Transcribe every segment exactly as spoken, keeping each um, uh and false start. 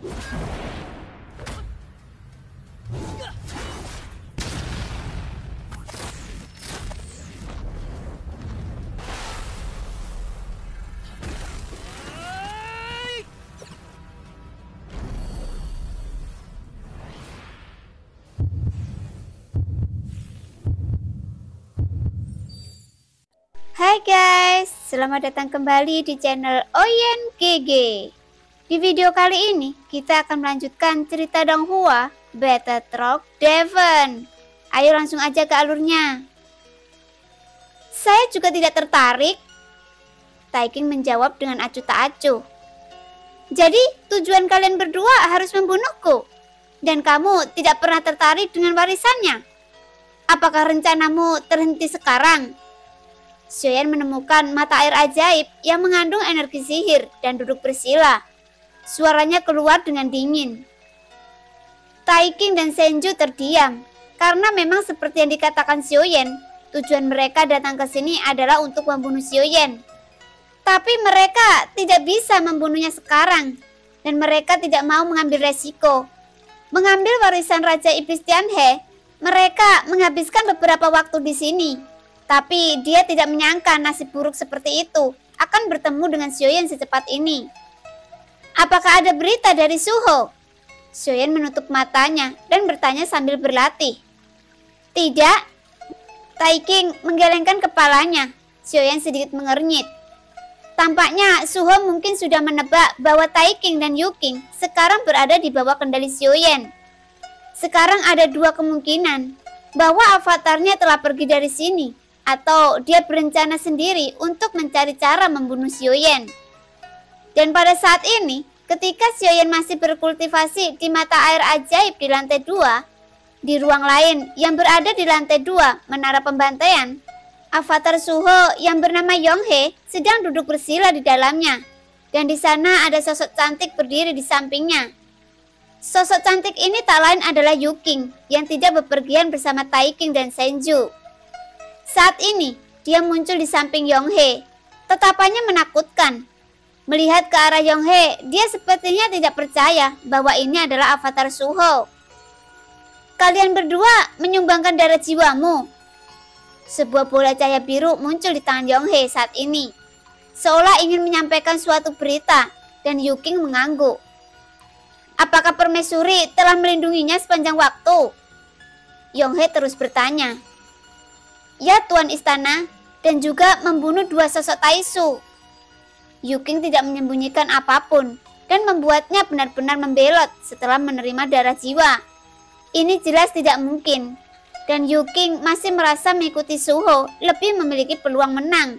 Hai guys, selamat datang kembali di channel Oyen G G. Di video kali ini kita akan melanjutkan cerita Donghua Battletrog Devon. Ayo langsung aja ke alurnya. Saya juga tidak tertarik, Taiking menjawab dengan acuh tak acuh. Jadi tujuan kalian berdua harus membunuhku, dan kamu tidak pernah tertarik dengan warisannya? Apakah rencanamu terhenti sekarang? Xiaoyan menemukan mata air ajaib yang mengandung energi sihir dan duduk bersila. Suaranya keluar dengan dingin. Taiking dan Senju terdiam, karena memang seperti yang dikatakan Xiaoyan, tujuan mereka datang ke sini adalah untuk membunuh Xiaoyan. Tapi mereka tidak bisa membunuhnya sekarang, dan mereka tidak mau mengambil resiko. Mengambil warisan Raja Iblis Tianhe, mereka menghabiskan beberapa waktu di sini. Tapi dia tidak menyangka nasib buruk seperti itu akan bertemu dengan Xiaoyan secepat ini. Apakah ada berita dari Suho? Xiaoyan menutup matanya dan bertanya sambil berlatih. Tidak. Taiking menggelengkan kepalanya. Xiaoyan sedikit mengernyit. Tampaknya Suho mungkin sudah menebak bahwa Taiking dan Yuking sekarang berada di bawah kendali Xiaoyan. Sekarang ada dua kemungkinan, bahwa avatarnya telah pergi dari sini, atau dia berencana sendiri untuk mencari cara membunuh Xiaoyan. Dan pada saat ini, ketika Xiaoyan masih berkultivasi di mata air ajaib di lantai dua, di ruang lain yang berada di lantai dua menara pembantaian, avatar Suho yang bernama Yonghe sedang duduk bersila di dalamnya. Dan di sana ada sosok cantik berdiri di sampingnya. Sosok cantik ini tak lain adalah Yuking yang tidak bepergian bersama Taiking dan Senju. Saat ini, dia muncul di samping Yonghe. Tatapannya menakutkan. Melihat ke arah Yonghe, dia sepertinya tidak percaya bahwa ini adalah avatar Suho. Kalian berdua menyumbangkan darah jiwamu. Sebuah bola cahaya biru muncul di tangan Yonghe saat ini. Seolah ingin menyampaikan suatu berita, dan Yuking mengangguk. Apakah permaisuri telah melindunginya sepanjang waktu? Yonghe terus bertanya. Ya Tuan Istana, dan juga membunuh dua sosok Taisu. Yuking tidak menyembunyikan apapun dan membuatnya benar-benar membelot setelah menerima darah jiwa. Ini jelas tidak mungkin, dan Yuking masih merasa mengikuti Suho lebih memiliki peluang menang.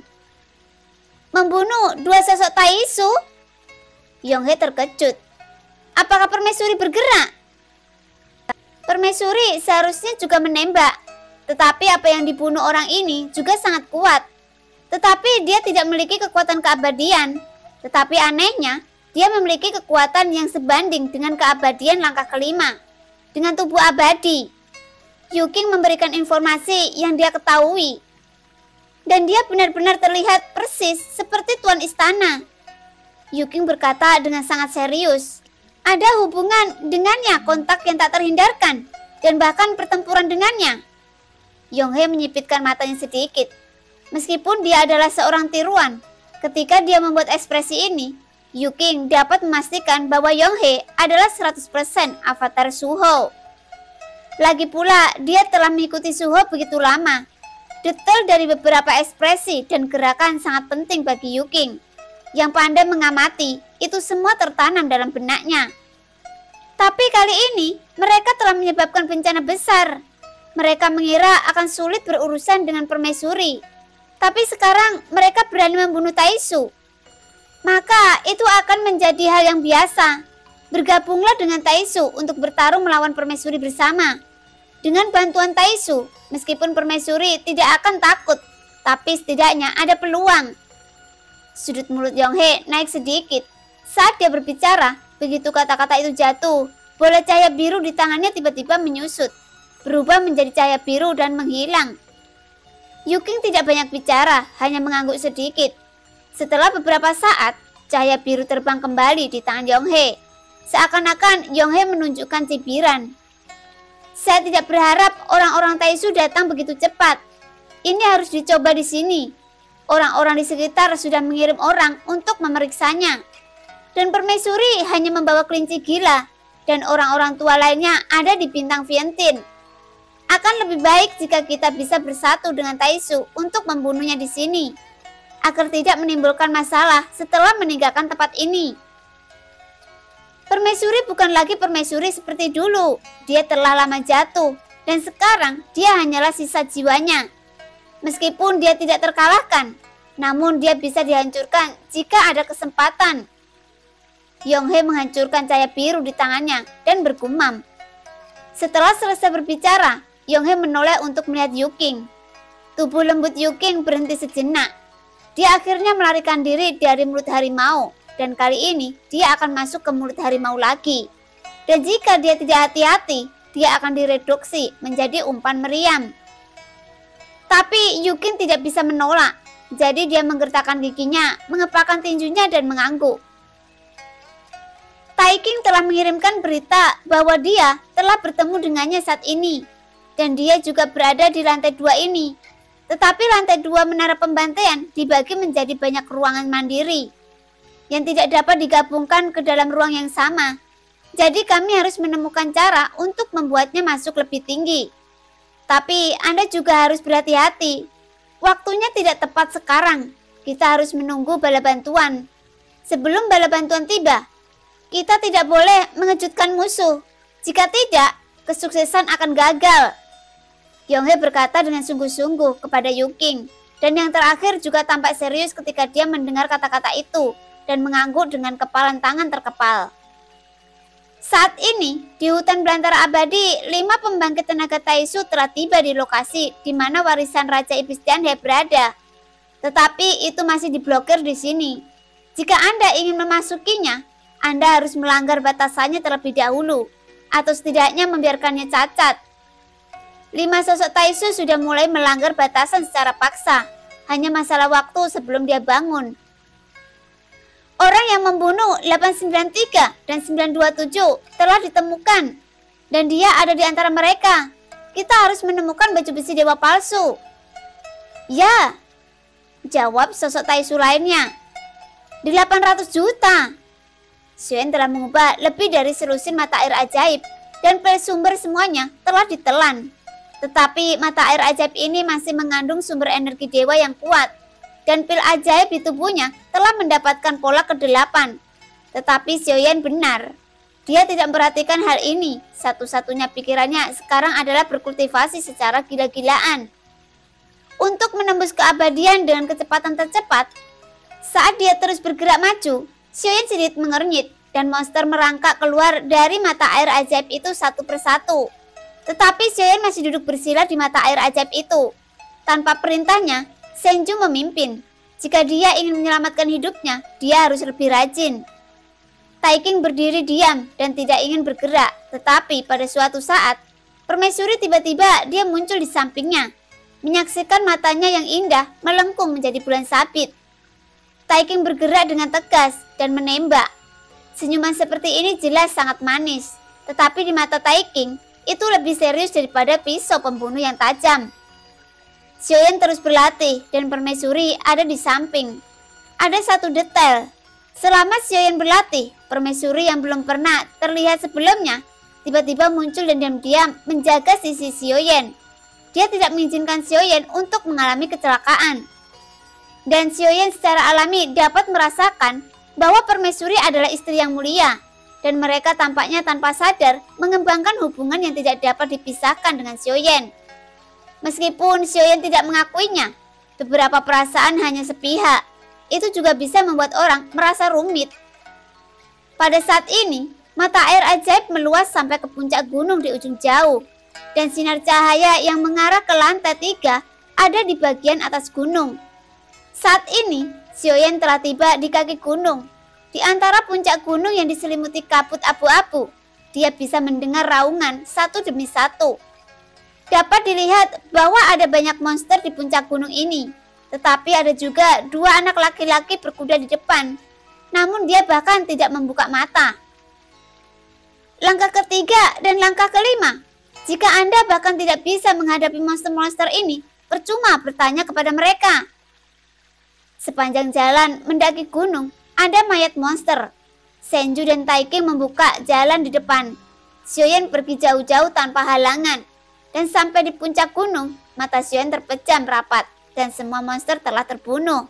Membunuh dua sosok Taisu? Yonghe terkejut. Apakah permaisuri bergerak? Permaisuri seharusnya juga menembak. Tetapi apa yang dibunuh orang ini juga sangat kuat. Tetapi dia tidak memiliki kekuatan keabadian. Tetapi anehnya, dia memiliki kekuatan yang sebanding dengan keabadian langkah kelima. Dengan tubuh abadi. Yuking memberikan informasi yang dia ketahui. Dan dia benar-benar terlihat persis seperti Tuan Istana. Yuking berkata dengan sangat serius. Ada hubungan dengannya kontak yang tak terhindarkan. Dan bahkan pertempuran dengannya. Yonghe menyipitkan matanya sedikit. Meskipun dia adalah seorang tiruan, ketika dia membuat ekspresi ini, Yuking dapat memastikan bahwa Yonghe adalah seratus persen avatar Suho. Lagi pula, dia telah mengikuti Suho begitu lama. Detail dari beberapa ekspresi dan gerakan sangat penting bagi Yuking. Yang pandai mengamati, itu semua tertanam dalam benaknya. Tapi kali ini, mereka telah menyebabkan bencana besar. Mereka mengira akan sulit berurusan dengan permaisuri. Tapi sekarang mereka berani membunuh Taisu. Maka itu akan menjadi hal yang biasa. Bergabunglah dengan Taisu untuk bertarung melawan permaisuri bersama. Dengan bantuan Taisu, meskipun permaisuri tidak akan takut, tapi setidaknya ada peluang. Sudut mulut Yonghe naik sedikit. Saat dia berbicara, begitu kata-kata itu jatuh, bola cahaya biru di tangannya tiba-tiba menyusut. Berubah menjadi cahaya biru dan menghilang. Yuking tidak banyak bicara, hanya mengangguk sedikit. Setelah beberapa saat, cahaya biru terbang kembali di tangan Yonghe. Seakan-akan Yonghe menunjukkan cibiran. Saya tidak berharap orang-orang Taisu datang begitu cepat. Ini harus dicoba di sini. Orang-orang di sekitar sudah mengirim orang untuk memeriksanya. Dan permaisuri hanya membawa kelinci gila. Dan orang-orang tua lainnya ada di bintang Vientiane. Akan lebih baik jika kita bisa bersatu dengan Taisu untuk membunuhnya di sini. Agar tidak menimbulkan masalah setelah meninggalkan tempat ini. Permaisuri bukan lagi permaisuri seperti dulu. Dia telah lama jatuh. Dan sekarang dia hanyalah sisa jiwanya. Meskipun dia tidak terkalahkan, namun dia bisa dihancurkan jika ada kesempatan. Yonghe menghancurkan cahaya biru di tangannya dan bergumam. Setelah selesai berbicara, Yonghe menoleh untuk melihat Yuking. Tubuh lembut Yuking berhenti sejenak. Dia akhirnya melarikan diri dari mulut harimau, dan kali ini dia akan masuk ke mulut harimau lagi. Dan jika dia tidak hati-hati, dia akan direduksi menjadi umpan meriam. Tapi Yuking tidak bisa menolak, jadi dia menggertakkan giginya, mengepakkan tinjunya dan mengangguk. Taiking telah mengirimkan berita bahwa dia telah bertemu dengannya saat ini, dan dia juga berada di lantai dua ini. Tetapi lantai dua menara pembantaian dibagi menjadi banyak ruangan mandiri, yang tidak dapat digabungkan ke dalam ruang yang sama. Jadi kami harus menemukan cara untuk membuatnya masuk lebih tinggi. Tapi Anda juga harus berhati-hati. Waktunya tidak tepat sekarang. Kita harus menunggu bala bantuan. Sebelum bala bantuan tiba, kita tidak boleh mengejutkan musuh. Jika tidak, kesuksesan akan gagal. Yonghe berkata dengan sungguh-sungguh kepada Yuking. Dan yang terakhir juga tampak serius ketika dia mendengar kata-kata itu dan mengangguk dengan kepalan tangan terkepal. Saat ini, di hutan belantara abadi, lima pembangkit tenaga Taisu telah tiba di lokasi di mana warisan Raja Iblis Tianhe berada. Tetapi itu masih diblokir di sini. Jika Anda ingin memasukinya, Anda harus melanggar batasannya terlebih dahulu, atau setidaknya membiarkannya cacat. Lima sosok Taisu sudah mulai melanggar batasan secara paksa. Hanya masalah waktu sebelum dia bangun. Orang yang membunuh delapan sembilan tiga dan sembilan dua tujuh telah ditemukan. Dan dia ada di antara mereka. Kita harus menemukan baju besi dewa palsu. Ya, jawab sosok Taisu lainnya. delapan ratus juta. Xuan telah mengubah lebih dari selusin mata air ajaib. Dan pil sumber semuanya telah ditelan. Tetapi mata air ajaib ini masih mengandung sumber energi dewa yang kuat. Dan pil ajaib di tubuhnya telah mendapatkan pola kedelapan. Tetapi Xiaoyan benar. Dia tidak memperhatikan hal ini. Satu-satunya pikirannya sekarang adalah berkultivasi secara gila-gilaan. Untuk menembus keabadian dengan kecepatan tercepat, saat dia terus bergerak maju, Xiaoyan sedikit mengernyit dan monster merangkak keluar dari mata air ajaib itu satu persatu. Tetapi Xiaoyan masih duduk bersila di mata air ajaib itu. Tanpa perintahnya, Senju memimpin. Jika dia ingin menyelamatkan hidupnya, dia harus lebih rajin. Taiking berdiri diam dan tidak ingin bergerak. Tetapi pada suatu saat, permaisuri tiba-tiba dia muncul di sampingnya. Menyaksikan matanya yang indah melengkung menjadi bulan sabit. Taiking bergerak dengan tegas dan menembak. Senyuman seperti ini jelas sangat manis. Tetapi di mata Taiking, itu lebih serius daripada pisau pembunuh yang tajam. Xiaoyan terus berlatih dan permaisuri ada di samping. Ada satu detail. Selama Xiaoyan berlatih, permaisuri yang belum pernah terlihat sebelumnya tiba-tiba muncul dan diam-diam menjaga sisi Xiaoyan. Dia tidak mengizinkan Xiaoyan untuk mengalami kecelakaan. Dan Xiaoyan secara alami dapat merasakan bahwa permaisuri adalah istri yang mulia. Dan mereka tampaknya tanpa sadar mengembangkan hubungan yang tidak dapat dipisahkan dengan Xiaoyan. Meskipun Xiaoyan tidak mengakuinya, beberapa perasaan hanya sepihak. Itu juga bisa membuat orang merasa rumit. Pada saat ini, mata air ajaib meluas sampai ke puncak gunung di ujung jauh. Dan sinar cahaya yang mengarah ke lantai tiga ada di bagian atas gunung. Saat ini, Xiaoyan telah tiba di kaki gunung. Di antara puncak gunung yang diselimuti kabut abu-abu, dia bisa mendengar raungan satu demi satu. Dapat dilihat bahwa ada banyak monster di puncak gunung ini. Tetapi ada juga dua anak laki-laki berkuda di depan. Namun dia bahkan tidak membuka mata. langkah ketiga dan langkah kelima. Jika Anda bahkan tidak bisa menghadapi monster-monster ini, percuma bertanya kepada mereka. Sepanjang jalan mendaki gunung, ada mayat monster. Senju dan Taiking membuka jalan di depan. Xiaoyan pergi jauh-jauh tanpa halangan. Dan sampai di puncak gunung, mata Xiaoyan terpejam rapat dan semua monster telah terbunuh.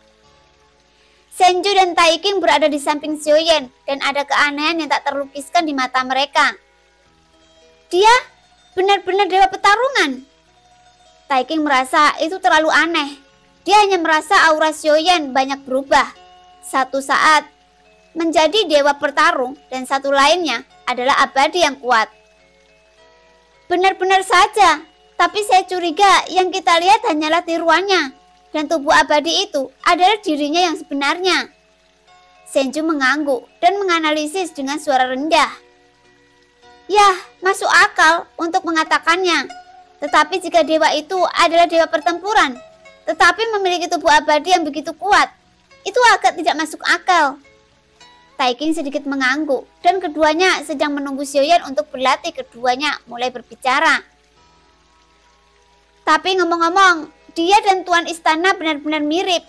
Senju dan Taiking berada di samping Xiaoyan dan ada keanehan yang tak terlukiskan di mata mereka. Dia benar-benar dewa pertarungan. Taiking merasa itu terlalu aneh. Dia hanya merasa aura Xiaoyan banyak berubah. Satu saat menjadi dewa pertarung dan satu lainnya adalah abadi yang kuat. Benar-benar saja, tapi saya curiga yang kita lihat hanyalah tiruannya. Dan tubuh abadi itu adalah dirinya yang sebenarnya. Senju mengangguk dan menganalisis dengan suara rendah. Yah, masuk akal untuk mengatakannya. Tetapi jika dewa itu adalah dewa pertempuran, tetapi memiliki tubuh abadi yang begitu kuat, itu agak tidak masuk akal. Taiking sedikit mengangguk dan keduanya sedang menunggu Xiaoyan untuk berlatih. Keduanya mulai berbicara. Tapi ngomong-ngomong, dia dan tuan istana benar-benar mirip.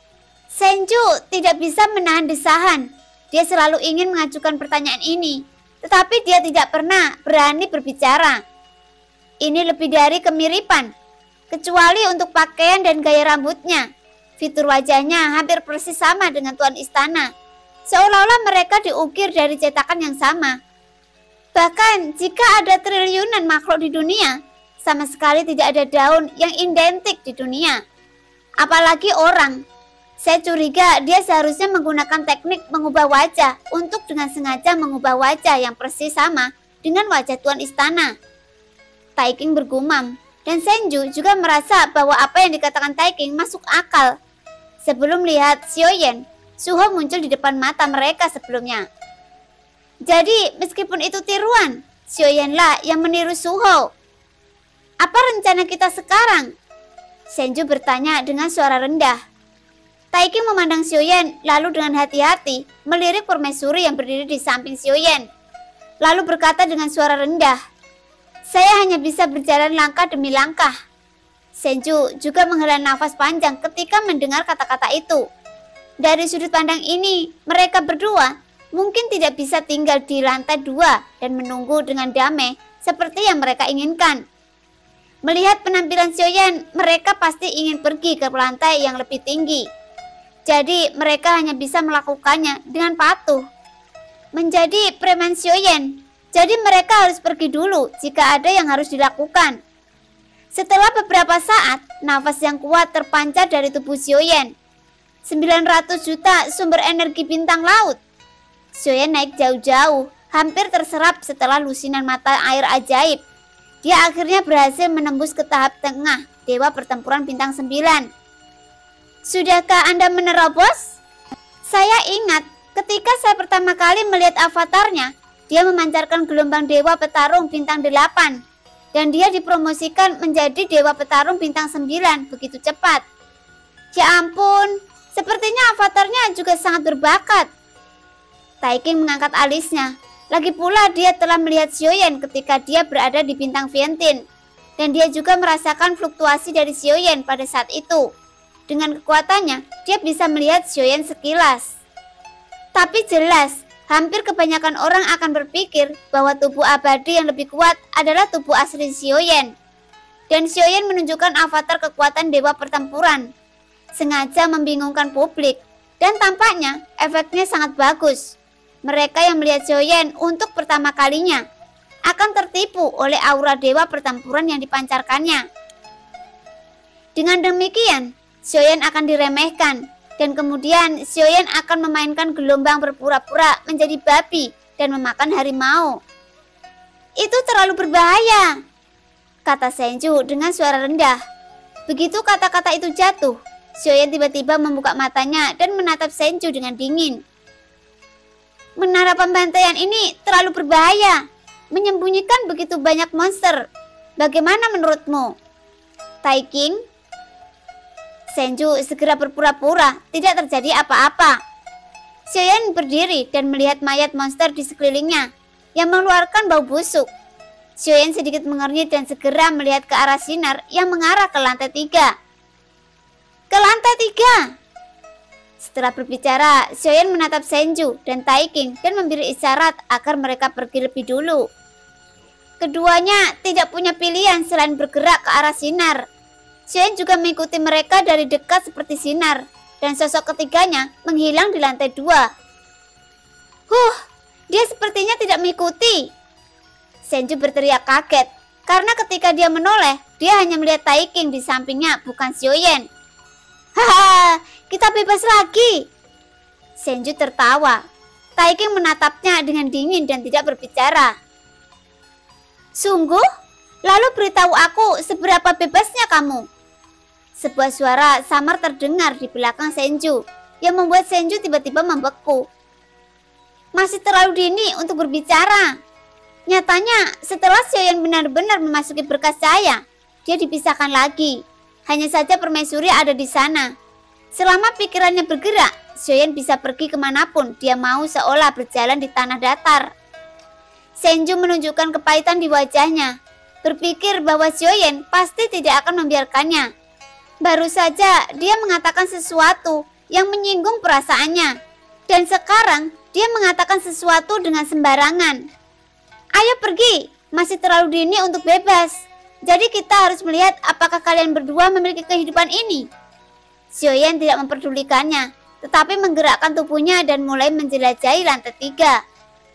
Senju tidak bisa menahan desahan. Dia selalu ingin mengajukan pertanyaan ini, tetapi dia tidak pernah berani berbicara. Ini lebih dari kemiripan, kecuali untuk pakaian dan gaya rambutnya. Fitur wajahnya hampir persis sama dengan tuan istana, seolah-olah mereka diukir dari cetakan yang sama. Bahkan jika ada triliunan makhluk di dunia, sama sekali tidak ada daun yang identik di dunia. Apalagi orang. Saya curiga dia seharusnya menggunakan teknik mengubah wajah untuk dengan sengaja mengubah wajah yang persis sama dengan wajah tuan istana. Taiking bergumam, dan Senju juga merasa bahwa apa yang dikatakan Taiking masuk akal. Sebelum lihat Xiaoyan, Suho muncul di depan mata mereka sebelumnya. Jadi meskipun itu tiruan, Xiaoyanlah yang meniru Suho. Apa rencana kita sekarang? Senju bertanya dengan suara rendah. Taiking memandang Xiaoyan lalu dengan hati-hati melirik permaisuri yang berdiri di samping Xiaoyan. Lalu berkata dengan suara rendah, saya hanya bisa berjalan langkah demi langkah. Senju juga menghela nafas panjang ketika mendengar kata-kata itu. Dari sudut pandang ini, mereka berdua mungkin tidak bisa tinggal di lantai dua dan menunggu dengan damai seperti yang mereka inginkan. Melihat penampilan Xiaoyan, mereka pasti ingin pergi ke lantai yang lebih tinggi. Jadi mereka hanya bisa melakukannya dengan patuh. Menjadi preman Xiaoyan, jadi mereka harus pergi dulu jika ada yang harus dilakukan. Setelah beberapa saat, nafas yang kuat terpancar dari tubuh Xiaoyan. sembilan ratus juta sumber energi bintang laut. Xiaoyan naik jauh-jauh, hampir terserap setelah lusinan mata air ajaib. Dia akhirnya berhasil menembus ke tahap tengah Dewa Pertempuran Bintang sembilan. Sudahkah Anda menerobos? Saya ingat ketika saya pertama kali melihat avatarnya, dia memancarkan gelombang Dewa Petarung Bintang delapan. Dan dia dipromosikan menjadi Dewa Petarung Bintang sembilan begitu cepat. Ya ampun, sepertinya avatarnya juga sangat berbakat. Taiking mengangkat alisnya. Lagi pula dia telah melihat Xiaoyan ketika dia berada di bintang Vientiane. Dan dia juga merasakan fluktuasi dari Xiaoyan pada saat itu. Dengan kekuatannya, dia bisa melihat Xiaoyan sekilas. Tapi jelas, hampir kebanyakan orang akan berpikir bahwa tubuh abadi yang lebih kuat adalah tubuh asli Xiaoyan. Dan Xiaoyan menunjukkan avatar kekuatan Dewa Pertempuran. Sengaja membingungkan publik. Dan tampaknya efeknya sangat bagus. Mereka yang melihat Xiaoyan untuk pertama kalinya akan tertipu oleh aura Dewa Pertempuran yang dipancarkannya. Dengan demikian, Xiaoyan akan diremehkan. Dan kemudian Xiaoyan akan memainkan gelombang berpura-pura menjadi babi dan memakan harimau. Itu terlalu berbahaya, kata Senju dengan suara rendah. Begitu kata-kata itu jatuh, Xiaoyan tiba-tiba membuka matanya dan menatap Senju dengan dingin. Menara pembantaian ini terlalu berbahaya, menyembunyikan begitu banyak monster. Bagaimana menurutmu? Taiking? Senju segera berpura-pura tidak terjadi apa-apa. Xiaoyan berdiri dan melihat mayat monster di sekelilingnya yang mengeluarkan bau busuk. Xiaoyan sedikit mengernyit dan segera melihat ke arah sinar yang mengarah ke lantai tiga. Ke lantai tiga! Setelah berbicara, Xiaoyan menatap Senju dan Taiking dan memberi isyarat agar mereka pergi lebih dulu. Keduanya tidak punya pilihan selain bergerak ke arah sinar. Xiaoyan juga mengikuti mereka dari dekat seperti sinar, dan sosok ketiganya menghilang di lantai dua. Huh, dia sepertinya tidak mengikuti. Senju berteriak kaget, karena ketika dia menoleh, dia hanya melihat Taiking di sampingnya, bukan Xiaoyan. Haha, kita bebas lagi. Senju tertawa. Taiking menatapnya dengan dingin dan tidak berbicara. Sungguh? Lalu beritahu aku seberapa bebasnya kamu. Sebuah suara samar terdengar di belakang Senju, yang membuat Senju tiba-tiba membeku. Masih terlalu dini untuk berbicara. Nyatanya, setelah Xiaoyan benar-benar memasuki berkas cahaya, dia dipisahkan lagi. Hanya saja permaisuri ada di sana. Selama pikirannya bergerak, Xiaoyan bisa pergi kemanapun dia mau seolah berjalan di tanah datar. Senju menunjukkan kepahitan di wajahnya, berpikir bahwa Xiaoyan pasti tidak akan membiarkannya. Baru saja dia mengatakan sesuatu yang menyinggung perasaannya, dan sekarang dia mengatakan sesuatu dengan sembarangan. Ayo pergi, masih terlalu dini untuk bebas. Jadi kita harus melihat apakah kalian berdua memiliki kehidupan ini. Xiaoyan tidak memperdulikannya, tetapi menggerakkan tubuhnya dan mulai menjelajahi lantai tiga.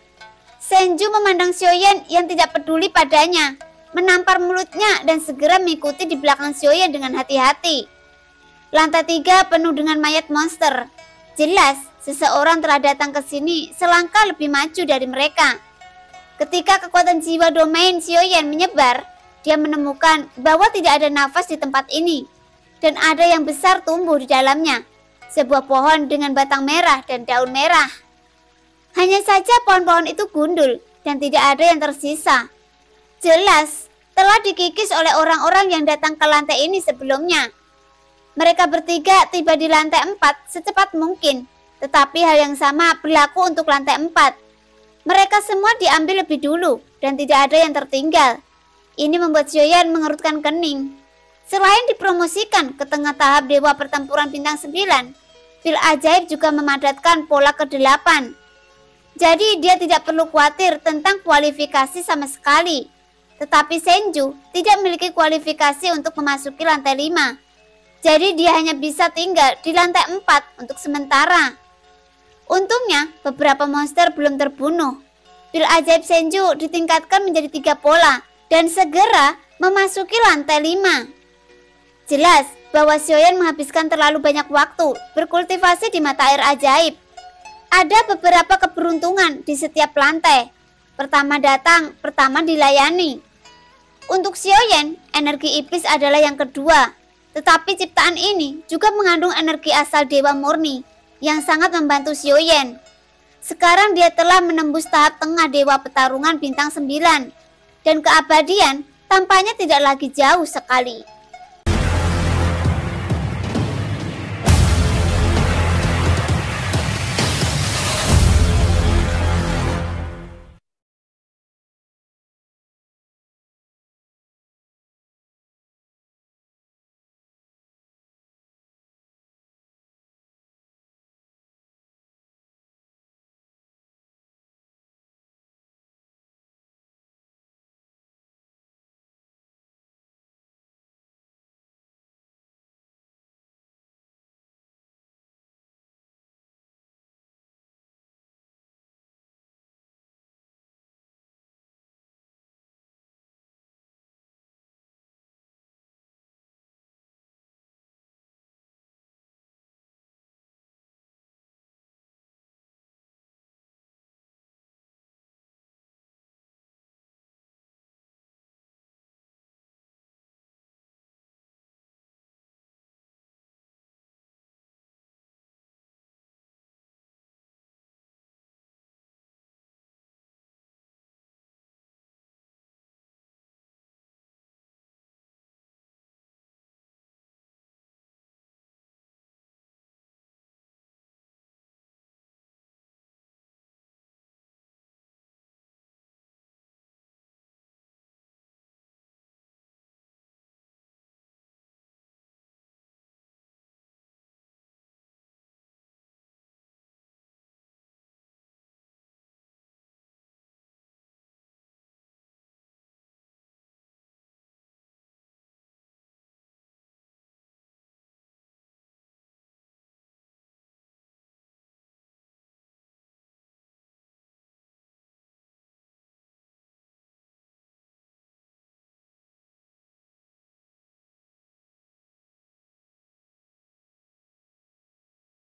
Senju memandang Xiaoyan yang tidak peduli padanya, menampar mulutnya dan segera mengikuti di belakang Xiaoyan dengan hati-hati. Lantai tiga penuh dengan mayat monster. Jelas, seseorang telah datang ke sini selangkah lebih maju dari mereka. Ketika kekuatan jiwa domain Xiaoyan menyebar, dia menemukan bahwa tidak ada nafas di tempat ini, dan ada yang besar tumbuh di dalamnya, sebuah pohon dengan batang merah dan daun merah. Hanya saja pohon-pohon itu gundul dan tidak ada yang tersisa. Jelas, telah dikikis oleh orang-orang yang datang ke lantai ini sebelumnya. Mereka bertiga tiba di lantai empat secepat mungkin, tetapi hal yang sama berlaku untuk lantai empat. Mereka semua diambil lebih dulu dan tidak ada yang tertinggal. Ini membuat Xiaoyan mengerutkan kening. Selain dipromosikan ke tengah tahap Dewa Pertempuran Bintang sembilan, pil ajaib juga memadatkan pola kedelapan. Jadi dia tidak perlu khawatir tentang kualifikasi sama sekali. Tetapi Senju tidak memiliki kualifikasi untuk memasuki lantai lima. Jadi dia hanya bisa tinggal di lantai empat untuk sementara. Untungnya beberapa monster belum terbunuh. Pil ajaib Senju ditingkatkan menjadi tiga pola dan segera memasuki lantai lima. Jelas bahwa Xiaoyan menghabiskan terlalu banyak waktu berkultivasi di mata air ajaib. Ada beberapa keberuntungan di setiap lantai. Pertama datang, pertama dilayani. Untuk Xiaoyan, energi iblis adalah yang kedua. Tetapi ciptaan ini juga mengandung energi asal dewa murni yang sangat membantu Xiaoyan. Sekarang dia telah menembus tahap tengah Dewa Pertarungan Bintang sembilan, dan keabadian tampaknya tidak lagi jauh sekali.